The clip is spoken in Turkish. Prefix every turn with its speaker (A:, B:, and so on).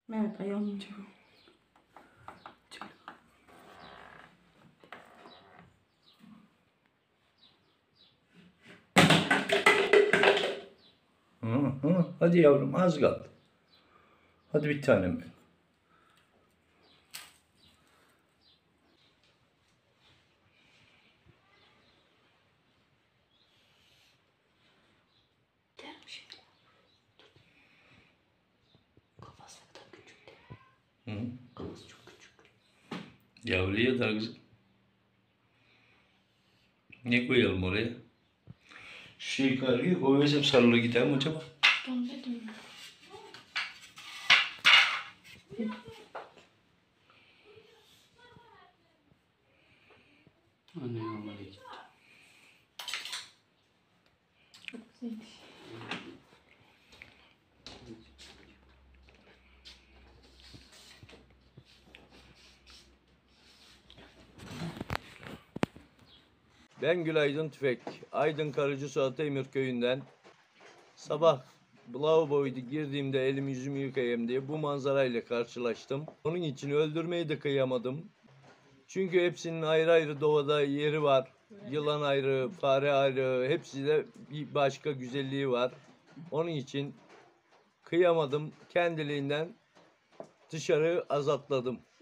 A: Evet, ayağım.
B: Hadi yavrum, az kaldı. Hadi bir tanem benim.
A: Derim şimdi. Kafası da küçük değil.
B: Hı.
A: Kafası çok küçük.
B: Yavruya da kızım. Ne koyalım oraya? Şu yukarıya koyuyorsam sarılı gider mi acaba?
A: Ben dedim ya.
C: Anne yormaya gitti.
A: Çok güzelmiş.
B: Ben Gülaydın Tüfek, Aydın Karacasuat Emir köyünden sabah lavaboya girdiğimde elimi yüzümü yıkayayım diye bu manzarayla karşılaştım. Onun için öldürmeyi de kıyamadım. Çünkü hepsinin ayrı ayrı doğada yeri var. Yılan ayrı, fare ayrı, hepsi de bir başka güzelliği var. Onun için kıyamadım, kendiliğinden dışarı azatladım.